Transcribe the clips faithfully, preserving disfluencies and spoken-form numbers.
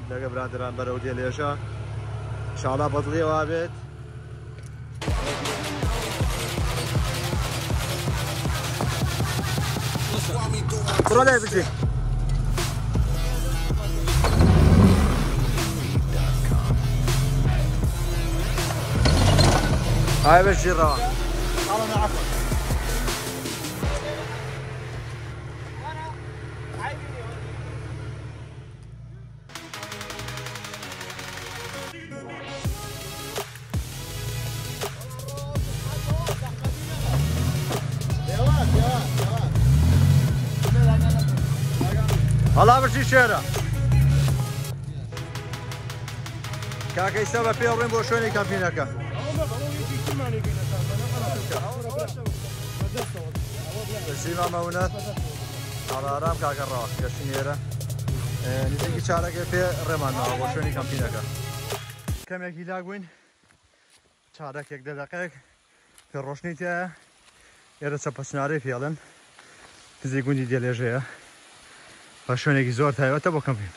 لەگە برادران بەرەو دێلێژە ئینشاڵڵا بەدڵیەوە بێت بڕۆ لای بچێ هاي بشيرة انا عفوا الله بشي شيرة كاكا يسوى بيورين بوشوني كامبينكا سيما مونات على رام كاكا راس كشنيرة نزيك شارك في رمانا وشوني كامبينكا كم يجي لاقوين شارك يك دقيق في الروشنيتة ئێرە چەپە چنارەیە فعلا نزیک گوندی دێلێژەیە بە شوێنێکی زۆر تایبەتە بۆ کەمپینگ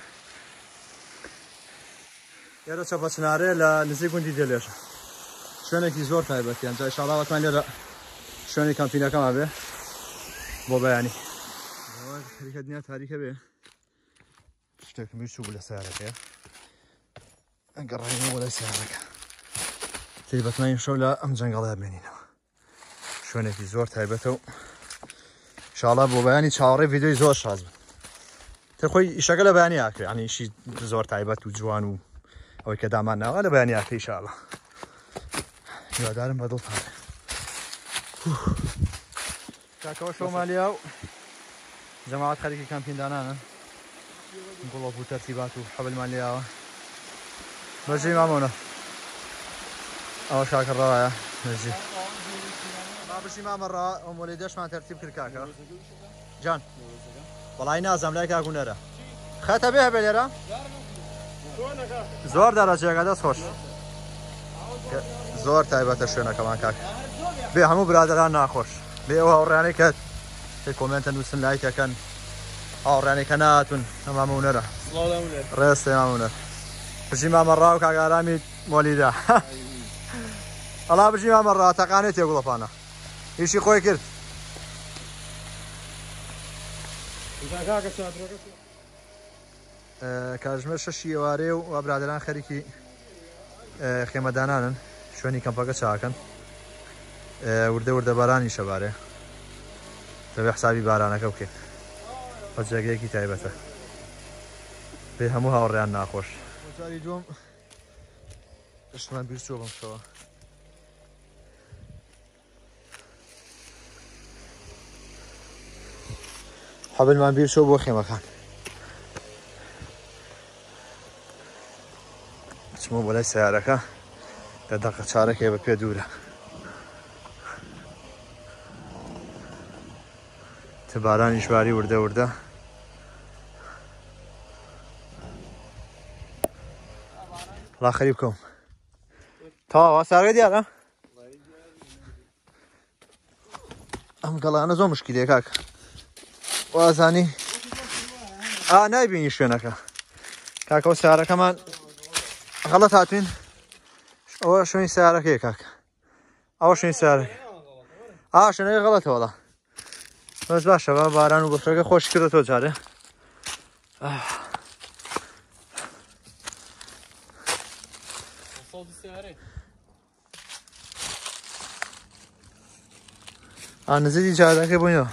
ئێرە چەپە چنارەیە لە نزیک گوندی دێلێژە شوێنێکی زۆر تایبەتیە ئەنجا ئینشاڵڵا وەتمان لێرە شوێنی کەمپینگەکەما بێ بۆ بەیانی خەریکە دنیا تاریکە بێ شتێکم ویست چوو بوو لە سیارەکەیە ئەگەڕاینەوە لە سیارەکە تایبەتمانی شەو لە ئەم جەنگەڵەیە بمێنینەوە شوێنێکی زۆر تایبەتە و ئینشاڵڵا بۆ بەیانی چاوەڕێی ڤیدیۆی زۆر شاز بن تر خۆی ئیشەکە لە بەیانی ئاکرێ یعنی ئیشی زۆر تایبەت و جوان و ئەوەی کە دامان ناوە لە بەیانی ئاکرێ ئینشاڵڵا هیوادارم بەدڵتان بێ کاکەوە شەومان لێیا و جەماعەت خەریکی کەمپیندانانن گوڵۆپ و تەرتیبات و حەبلمان لێیاوە بەجێی مامۆنە ئەوە شاکە ڕەوایە بەجێ باشی مامەڕا ئەمۆلی دەشمان تەرتیب کرد کاکە جان وەڵای نازام لای کاکوونەرە خەتە بێ هەبێ لێرە زۆر دەرەجەکە دەست خۆش زۆر تایبەتە شوێنەکەمان کاک بێ هەموو برادران ناخۆش بێ ئەو هاوڕێیانەی کە پێی کۆمنتە نووسن لایکەکەن هاوڕێیانەی کە ناتون ئەم مامەونەرە ڕێستێ مامەونەر بژی مامەڕا و کاگارامی مۆلیدا ئەڵا بژی مامەڕا تەقانێت تێ گوڵەپانە هیچی خۆی کرد کاتژمێر شەشی ئێوارێ و وا برادران خەریکی خێمەدانانن شوێنی کەمپەکە چاکەن وردە وردە بارانی شەبارێ دەبێ حسابی بارانەکە بکەین بە جێگەیەکی تایبەتە پێی هەموو هاوڕێیان ناخۆش جاری دووەم شتمان بیر چۆ بم شەوە حەبلمان بیر چۆ بۆ خێمەکان چمە بۆ لای سیارەکە کە دەقە چارەکێ بە پێ دوورە تە بارانیش باری وردە وردە ڵا خەریب بکەم تاوا سارگە دیارە ئەم گەڵانە زۆر مشکلەیە کاکە وازانی ئا نایبینی شوێنەکە کاکە ئەو سیارەکەمان غەڵەت هاتوین ئەوە شوێنی سیارەکەیە کاکە ئەوە شوێنی سیارەکە ئا شوێنەکە غەڵەتە وەڵا بەس باشە بە باران و بەفرەکە خۆش کردەوە جارێ ئا نزیکی جارەکەی بووینەوە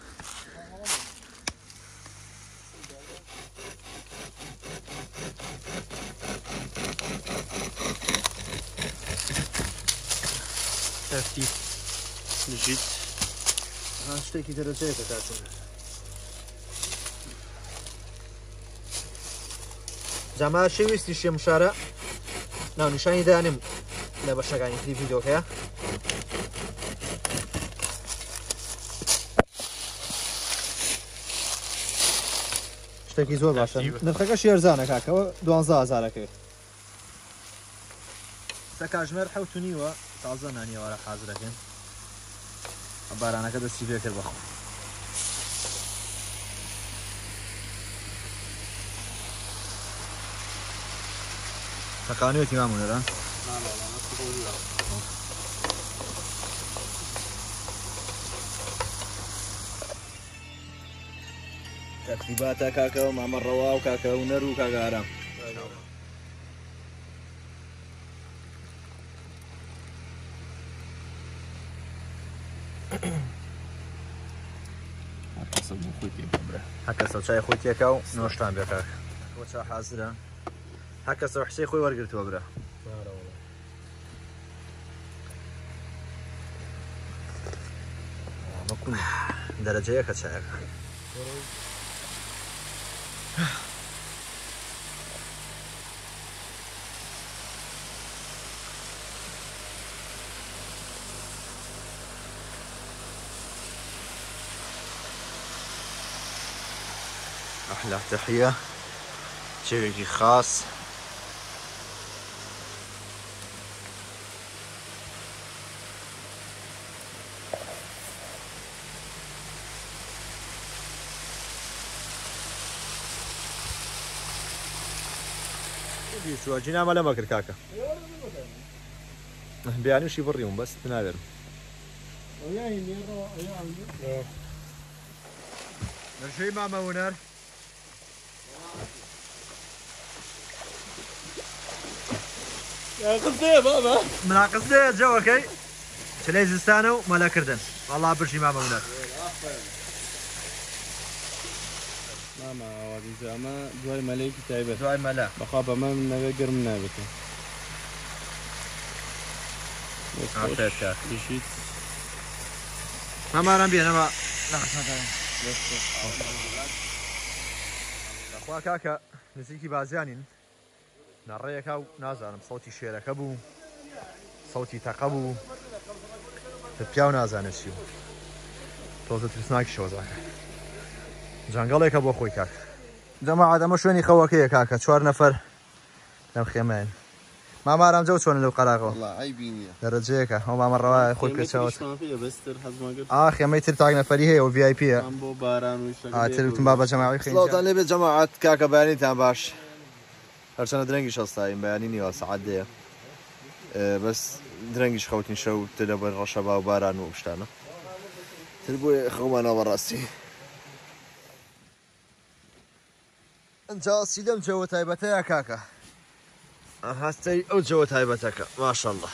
ترتیب نژید شتێکی دەرەجەیەکە کاتێ جاما شێویستی شێ مشارە ناونیشانی دانیم لە بەشەکانی تری ڤیدیۆکەیە شتێکی زۆر باشە نرخەکە شێرزانە کاکەوە دوانزە هەزارەکەوێت سە کاتژمێر حەوت و نیوە تازە نانیێوارە حازرەکەن بارانەکە دەستی پێ کرد بەخۆ تەقانێتی مامونەرە تەرتیباتە کاکەوە مامە ڕەوا و کاکە هونەر و کاکە ئارام هەکەسە چای خۆی تێکە و نۆشتان بێ کاک بۆ چا حازرە هەکەسە حسەی خۆی وەرگرتووە برە دەرەجەیەکە چایەکە أحلى تحية جەوێکی خاص جينا ما لما كركاكا بيعني وشي بريهم بس تنادر نرجع مع مونر قصدي بابا من قصدي جوكي شلي زستانو مالا كردن والله برشي مع مونر ماما وادي زعما دوای مەلەیەکی تایبەت دوای مەلە بەخوا بەمە من نەوێ گەرم نابێتە تووشیت ماماران بێنەوە خوا کاکە نزیکی بازیانین ناڕێیەکە و نازانم سەوتی شێرەکە بوو سەوتی تەقە بوو پیا و نازانێت چی بوو تۆزە ترسناکی شۆزاکە جەنگەڵێکە بۆ خۆی کاک جەماعەت ئەمە شوێنی خەوەکەیە کاکە چوار نەفەر لەم خێمەیان مامارام جەو چۆنە لەو قەراغەوە دەرەجەیەکە ئەو مامە ڕەوایە خۆی پێچەوە ئا خێمەی تر تاک نەفەری هەیە و ڤی ئای پیە ترتم با بە جەماعەی خێنجان لێبێت جەماعەت کاکە بەیانیتان باش هەرچەنە درەنگیش هەستاین بەیانی نیوە سەعات دەیە بەس درەنگیش خەوتین شەو تر لەبەر ڕەشەبا و باران و شتانە تر بۆیە خەومانەوە بەڕاستی ئەنجاسی لەم جەوە تایبەتەیە کاکە هەستەی ئەو جەوە تایبەتەکە ماشەڵڵا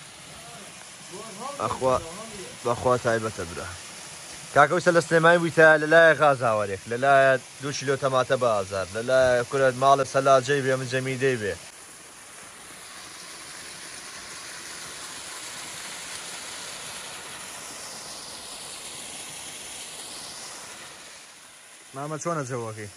ئەخوا بەخوا تایبەتە برا کاکە ویسە لە سلێمانی بوویتە لەلایە غازاوەرێک لەلایە دوو کیلۆ تەماتە بە ئازار لەلایە کورە ماڵە سەلاجەی بێ من جەمیدەی بێ مامە چۆنە جەوەکەی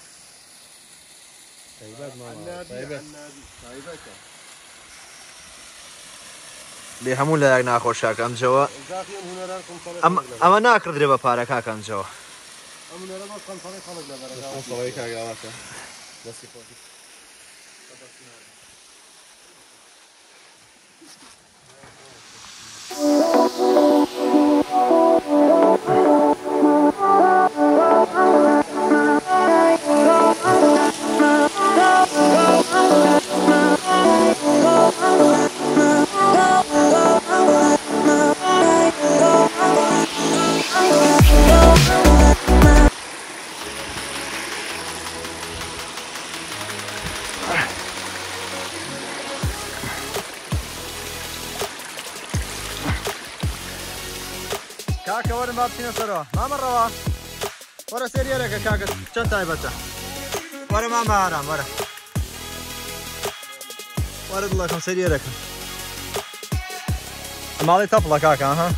لێ هەموو لایەک ناخۆشاکە ئەم جەوە ئەمە ناکردرێ بە پارە کاکە ئەم جەوە کاکە وەرن با بچینە سەرەوە مامە ڕەوا وەرە سێریێرەکە کاکە چەند تایبەتە وەرە مامە ئارام وەرە وەرە دڵەکەم سێریێرەکە ماڵی تەپڵە کاکە ها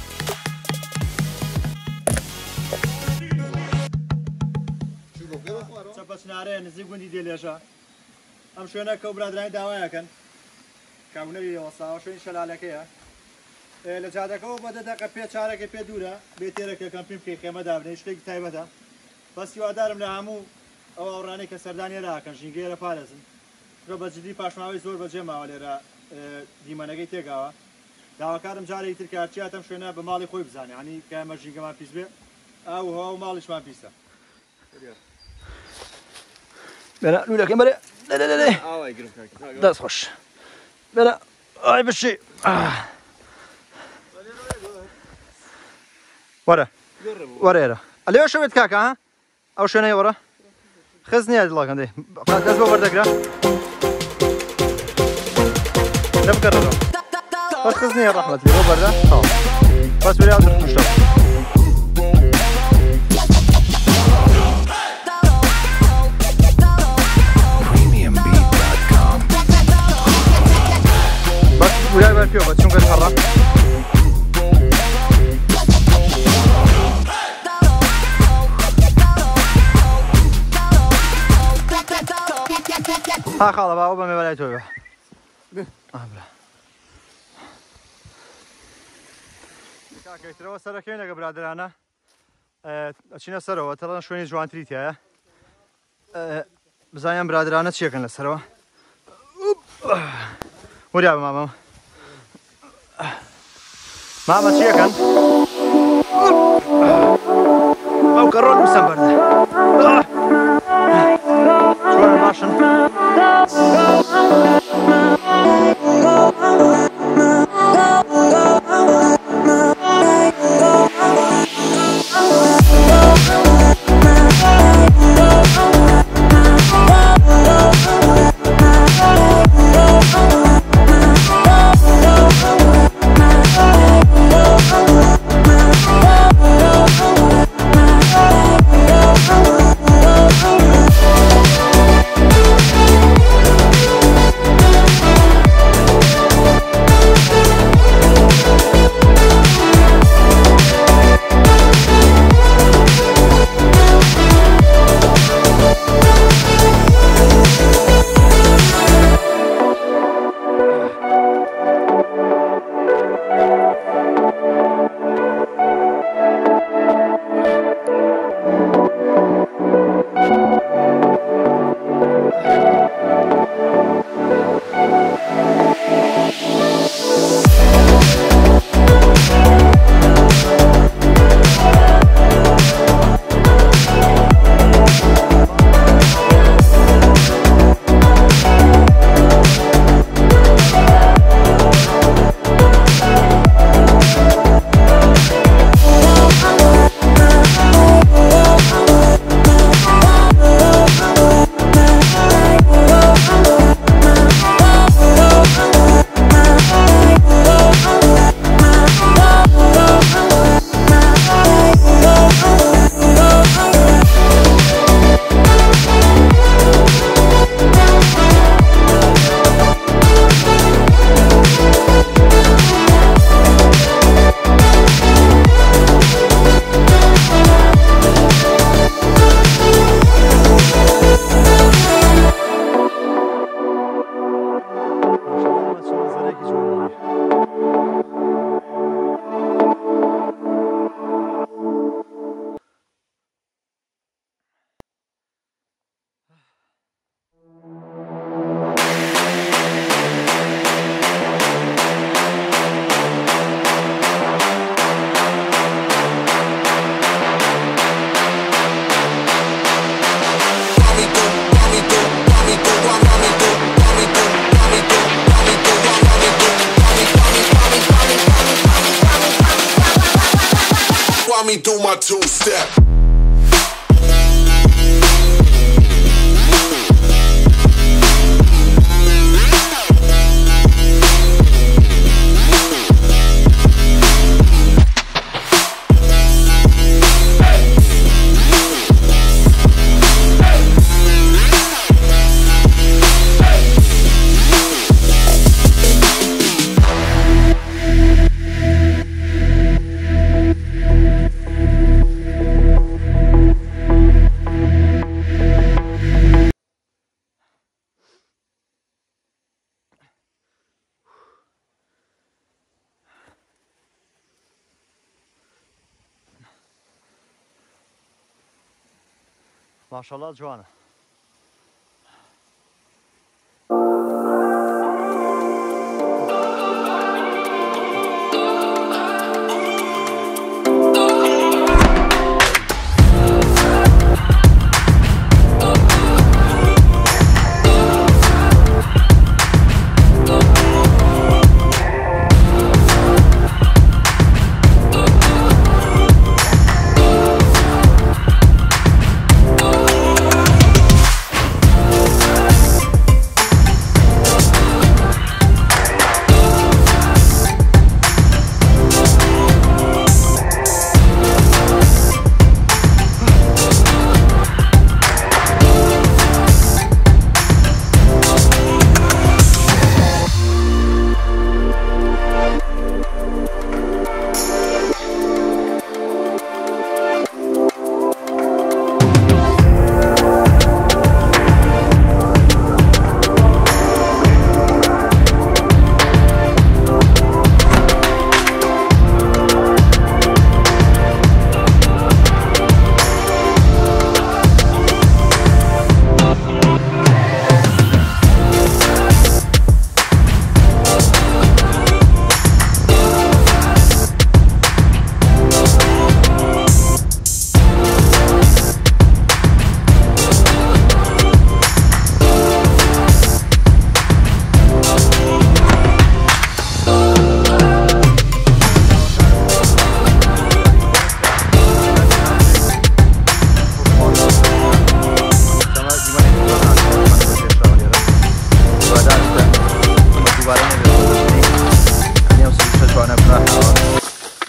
چەپە چنارەیە نزیک گوندی دێلێژە ئەم شوێنە کە و برادرانی داوایەکەن کابوونەری وەساوە شوێنی شەلالەکەیە لە جادەکەەوە بەدە دەقە پێ چارەکە پێ دوورە بێتێرەکە کەمپینگ بکەی خێمە دابنێ شتێکی تایبەتە بەس هیوادارم لە هەموو ئەو ئەوڕانەی کە سەردانی ڕاکەن ژینگەیە پارێزن ڕۆ بەجددی پاشماوەی زۆر بەجێ ماوە لێرە دیمەنەکەی تێگاوە داواکارم جارێکی تر کارچیاتەم شوێنە بە ماڵی خۆی بزانێ هەنی کە ئەمە ژینگەمان پیس بێ ئاو هەوا و ماڵیشمان پیسە لولەکەی بەرێ دەست خۆش بێرە ئای بشی وەرە وەرە ئێرە لێوە شەوێت کاکە ها ئەو شوێنەی وەرە خز نییە دڵەکەم دەی دەست بۆ وەردەگرە لە بکەڕەوە بەس خز نییە ڕەحمەت لێ بۆ بەردە بەس وێرە ئەو دەرپشتە بەس وریای بەر پێوە بە چونکە هەڕە ها خاڵە باوە بەمێ بەلای تۆی بە کاکەیترەوە سەرەکەین لەگە برادرانە ئەچینە سەرەوە تەڵەن شوێنی جوانتری تایە بزانیان برادرانە چیەکەن لەسەرەوە وریا بە مامە مامە چیەکەن ئەو کەڕۆن بسەم بەردە چۆنە باشن Me do my two step. ماشاءالله جوانه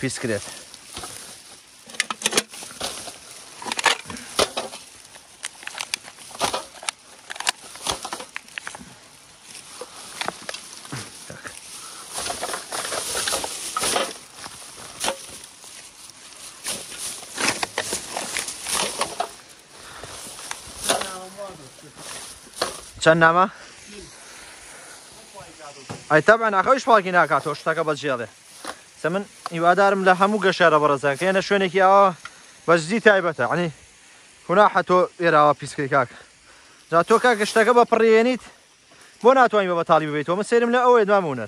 پیس کرێت. چەند نامە؟ ئەی تەبعەن ئاخەویش پاڵکی ناکاتەوە شتەکە بەجێڵێ. سە من هیوادارم لە هەموو گەشارە بەڕێزان کە هێنە شوێنێکی ئەوە بەجددی تایبەتە عنی هوناحە تۆ ئێراوە پیسکری کاکە. جا تۆ کا گەشتەکە بە پڕێنیت بۆ ناتوانین بە بەتاڵی ببیتەوە من سێرم لە ئەوەیە دوامونەر.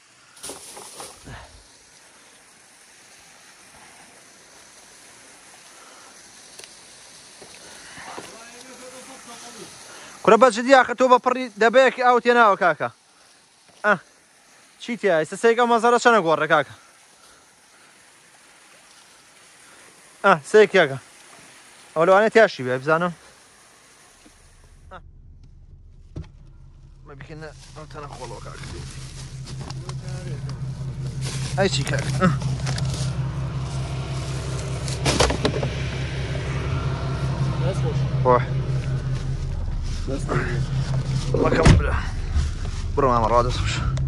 کورە بەجددی ئاخە تۆ بە پڕی دەبەیەکی ئاو تێناوە کاکە. ئە چی تیا ئێستا سێکە مەزەرە چەنە گۆڕە کاکە؟ ئە سێکیاکە ئەو لەوانێت تیاشی بێ بزانم. مەبیکەنە ئەو تەنە خۆڵەوە کاکە ئەی چی کاکە خۆ مەکەم برە بڕۆ مامە ڕادەست بشە.